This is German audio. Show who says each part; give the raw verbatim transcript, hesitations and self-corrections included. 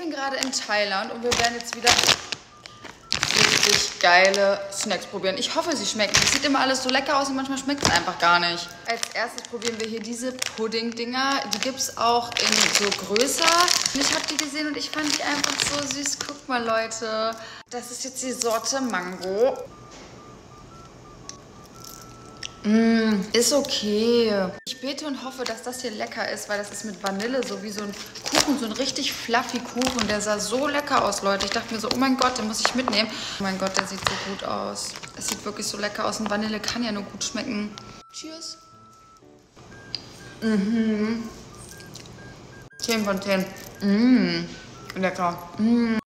Speaker 1: bin gerade in Thailand und wir werden jetzt wieder richtig geile Snacks probieren. Ich hoffe, sie schmecken. Es sieht immer alles so lecker aus und manchmal schmeckt es einfach gar nicht. Als erstes probieren wir hier diese Pudding-Dinger. Die gibt es auch in so größer. Ich habe die gesehen und ich fand die einfach so süß. Guckt mal, Leute. Das ist jetzt die Sorte Mango. Mm, ist okay. Ich bete und hoffe, dass das hier lecker ist, weil das ist mit Vanille, so wie so ein Kuchen, so ein richtig fluffy Kuchen. Der sah so lecker aus, Leute. Ich dachte mir so, oh mein Gott, den muss ich mitnehmen. Oh mein Gott, der sieht so gut aus. Es sieht wirklich so lecker aus und Vanille kann ja nur gut schmecken. Cheers. Mhm. zehn von zehn. Mm, lecker. Mm.